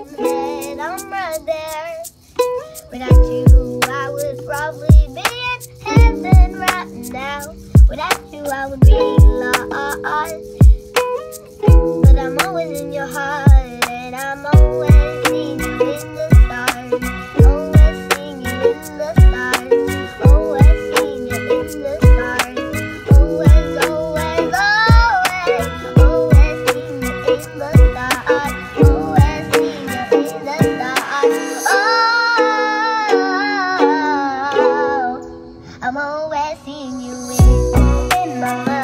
that I'm right there. Without you, I would probably be in heaven right now. Without you, I would be lost. But I'm always in your heart, and I'm always seeing you in the stars. Always seeing you in the stars. Always seeing you in the stars. Always, always, always. Always seeing you in the stars. Always seeing you in the stars. Oh, I'm always seeing you in my life.